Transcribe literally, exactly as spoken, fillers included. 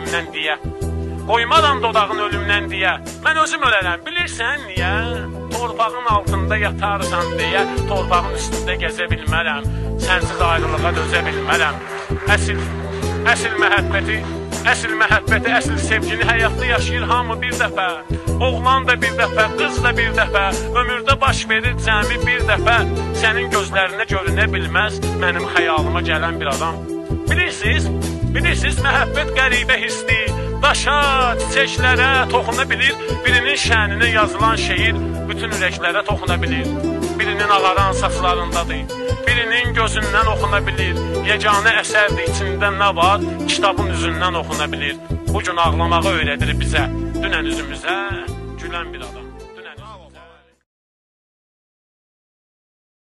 ölümdən deyə. Qoymadan dodağın ölümdən deyə. Mən özüm ölərəm, bilirsən niyə? Torpağın altında yatarsan deyə, torpağın üstündə gəzə bilmərəm. Sənsiz ayrılığa dözə bilmərəm. Əsil, əsil məhəbbəti, əsil məhəbbəti, əsil sevgini həyatda yaşayır hamı bir dəfə. Oğlan da bir dəfə, qız da bir dəfə, ömürdə baş verir cəmi bir dəfə. Sənin gözlərinə görünə bilməz, mənim xəyalıma gələn bir adam. Bilirsiniz, bilirsiniz, məhəbbət qəribə hissdir. Daşa, çiçəklərə toxuna bilir, birinin şəninə yazılan şeir bütün ürəklərə toxuna bilir. Birinin ağaran saçlarındadır, birinin gözündən oxuna bilir. Yeganə əsərdir, içində nə var, kitabın üzündən oxuna bilir. Bu gün ağlamağı öyrədir bizə, dünən üzümüzə gülən bir adam.